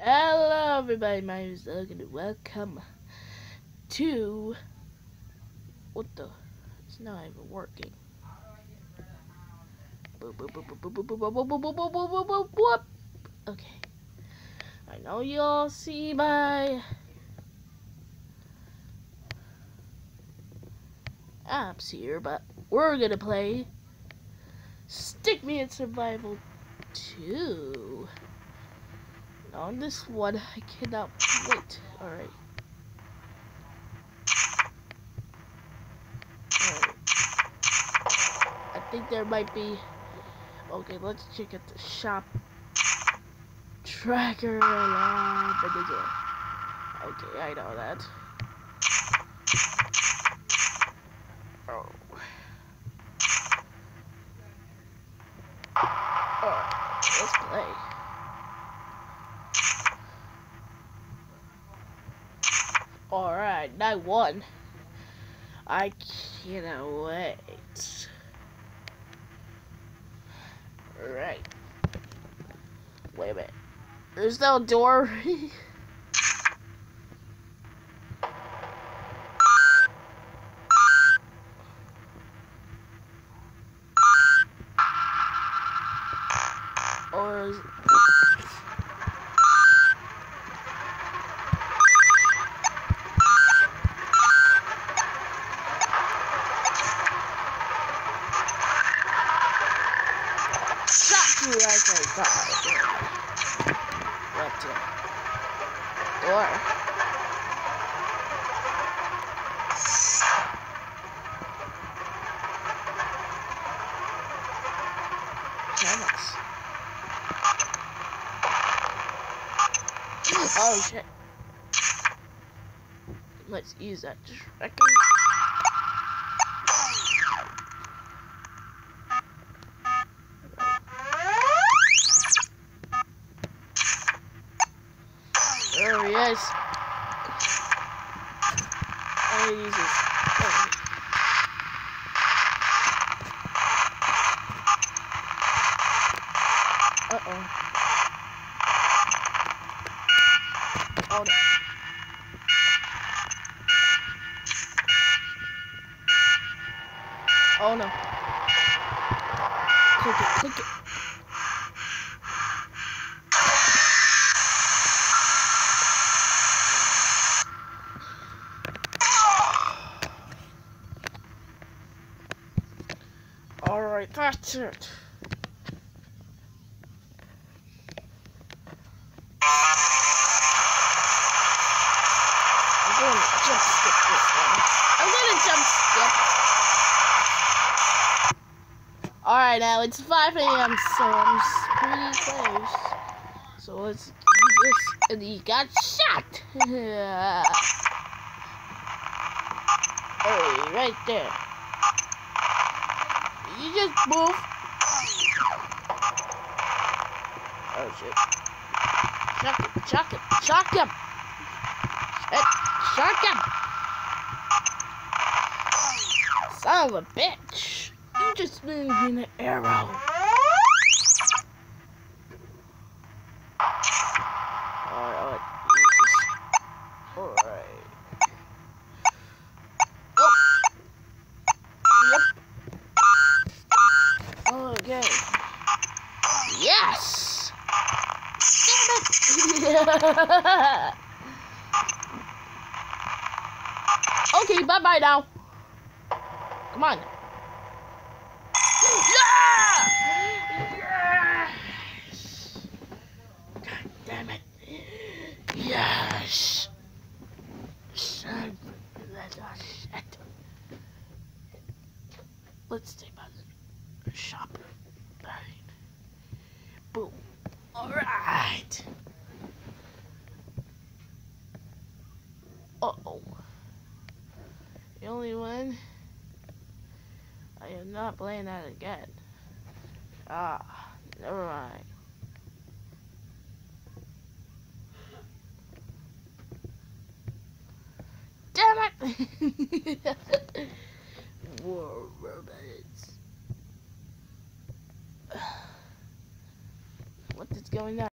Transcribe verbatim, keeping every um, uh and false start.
Hello everybody, my name is Logan and welcome to... What the? It's not even working. Okay. I know you all see my apps here, but we're gonna play Stickman Survival two. On this one, I cannot wait. Alright. Alright. I think there might be... Okay, let's check at the shop. Tracker alarm. Okay, I know that. Oh. Alright, let's play. Alright, night one. I cannot wait. Alright. Wait a minute. There's no door. Or is... Like I thought. What the? Door. Cameras. Oh shit. Let's use that tracker. There he is. Oh, he uses. Oh. Uh oh. Oh no. Oh no. Click it, click it. Alright, that's it. I'm gonna jump skip this one. I'm gonna jump skip. Alright, now it's five A M so I'm pretty close. So let's use this. And he got shot! Hey, right there. You just move. Oh shit. Shock him, shock him, shock him. Shit, shock him. Son of a bitch. You just moved in an arrow. Alright, Jesus. Alright. Okay. Yes! Damn it! Okay, bye-bye now. Come on. Yeah! Yes! God damn it. Yes! Son of a shit. Let's stay by the shop. Boom. Alright. Uh-oh. The only one. I am not playing that again. Ah, never mind. Damn it! War robots. What is going on?